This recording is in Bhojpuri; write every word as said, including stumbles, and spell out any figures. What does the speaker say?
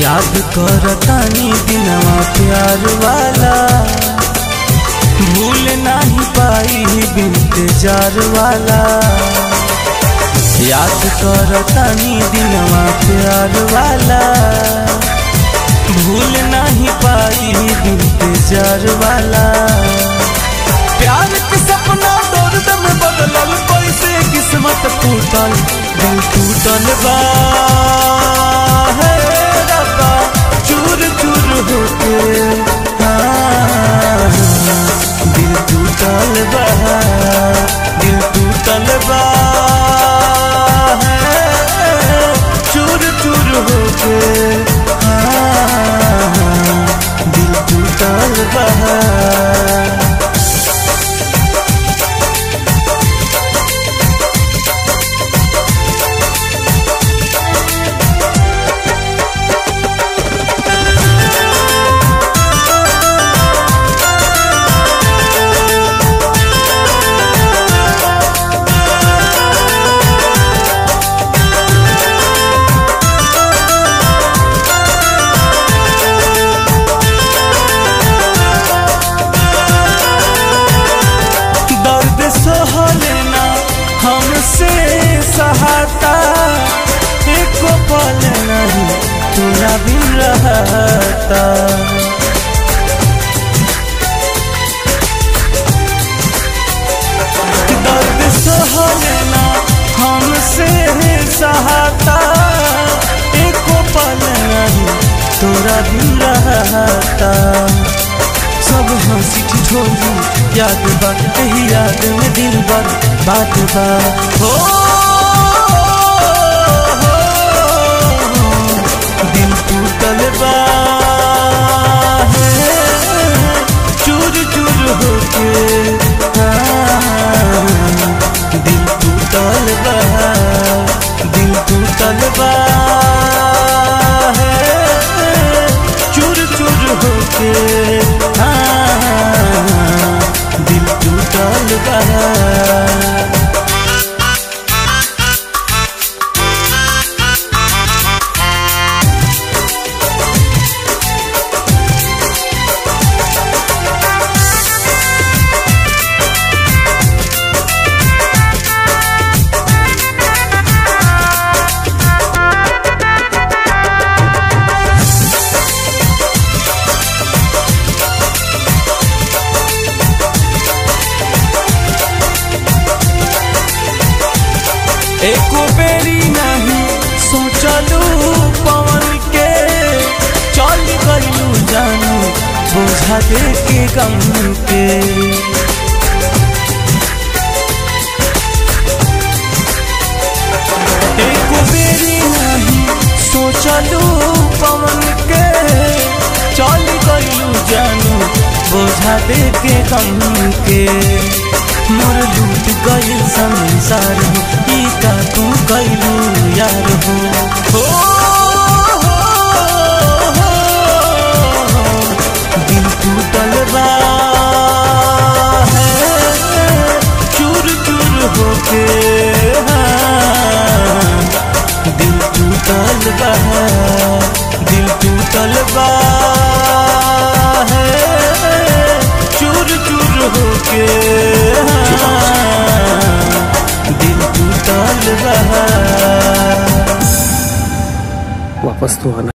याद करतानी दिनवा प्यार वाला, भूल नहीं पाई इंतजार वाला। याद करतानी दिनवा प्यार वाला, भूल नहीं पाई इंतजार वाला। प्यार के सपना दर्द में बदलल, कैसे किस्मत टूटल, दिल टूटल बा है रब्बा चूर चूर होके। हाँ, दिल टूटल बा, दिल टूटल बा है चूर चूर होके। हाँ, दिल टूटल बा। सहलना हमसे सहाता, एको पल नहीं तोरा बिन रहता। दर्द सहलना हमसे सहाता, एको पल नहीं तोरा बिन रहता। सब हंसी ठिठोली याद बा, यही याद में दिल बा बात बा। हो, हो, हो दिल टूटल बा है चूर चूर होके। हाँ, दिल टूटल बा, दिल टूटल बा है चूर चूर होके। दिल टूटल बा। एको बेरी नहीं सोचलू पवन के, चल गलू जानू बोझा दे के गम के। एको बेरी नहीं सोचलू पवन के, चल गलू जानू बोझा दे के गम के। मोर लूट गइल संसार हो, ई का तू गइलू यार हो। हो, हो, हो, दिल टूटल बा है चूर चूर होके। हाँ, दिल टूटल बा, दिल टूटल बा है चूर चूर होके। वापस तो आना।